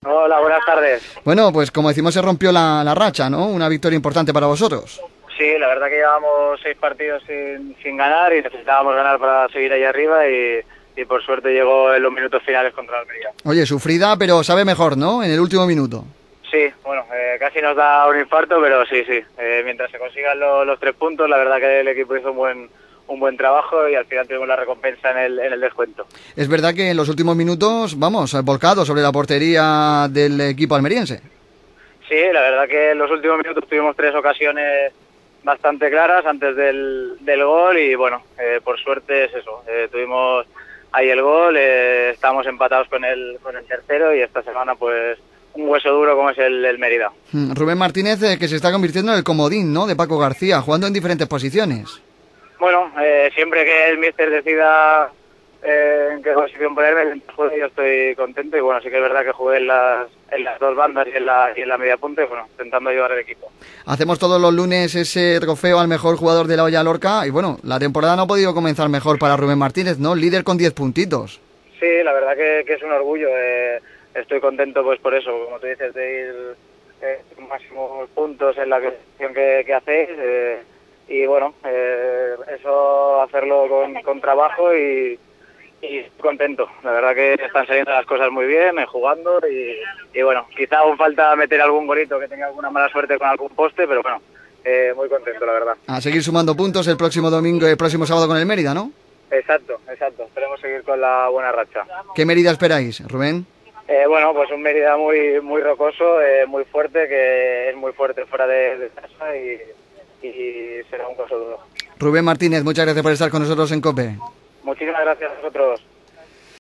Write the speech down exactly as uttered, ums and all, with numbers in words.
Hola, buenas tardes. Bueno, pues como decimos, se rompió la, la racha, ¿no? Una victoria importante para vosotros. Sí, la verdad que llevábamos seis partidos sin, sin ganar y necesitábamos ganar para seguir ahí arriba y, y por suerte llegó en los minutos finales contra Almería. Oye, sufrida, pero sabe mejor, ¿no? En el último minuto. Sí, bueno, eh, casi nos da un infarto, pero sí, sí. Eh, mientras se consigan lo, los tres puntos, la verdad que el equipo hizo un buen un buen trabajo y al final tuvimos la recompensa en el, en el descuento. Es verdad que en los últimos minutos, vamos, volcado sobre la portería del equipo almeriense. Sí, la verdad que en los últimos minutos tuvimos tres ocasiones bastante claras antes del, del gol y bueno, eh, por suerte es eso, eh, tuvimos ahí el gol, eh, estamos empatados con el, con el tercero y esta semana pues un hueso duro como es el, el Mérida. Rubén Martínez, eh, que se está convirtiendo en el comodín, ¿no?, de Paco García, jugando en diferentes posiciones. Bueno, eh, siempre que el míster decida eh, en qué posición ponerme, yo estoy contento y bueno, sí que es verdad que jugué en las, en las dos bandas y en la, y en la media punta y bueno, intentando ayudar al equipo. Hacemos todos los lunes ese trofeo al mejor jugador de la olla Lorca y bueno, la temporada no ha podido comenzar mejor para Rubén Martínez, ¿no? Líder con diez puntitos. Sí, la verdad que, que es un orgullo, eh, estoy contento pues por eso, como tú dices, de ir eh, máximos puntos en la clasificación que, que hacéis. Eh, y bueno, eh, eso hacerlo con, con trabajo y, y contento. La verdad que están saliendo las cosas muy bien, eh, jugando y, y bueno, quizá aún falta meter algún golito que tenga alguna mala suerte con algún poste, pero bueno, eh, muy contento la verdad. A seguir sumando puntos el próximo domingo, el próximo sábado con el Mérida, ¿no? Exacto, exacto. Esperemos seguir con la buena racha. ¿Qué Mérida esperáis, Rubén? Eh, bueno, pues un Mérida muy muy rocoso, eh, muy fuerte, que es muy fuerte fuera de, de casa y y será un caso duro. Rubén Martínez, muchas gracias por estar con nosotros en COPE. Muchísimas gracias a vosotros.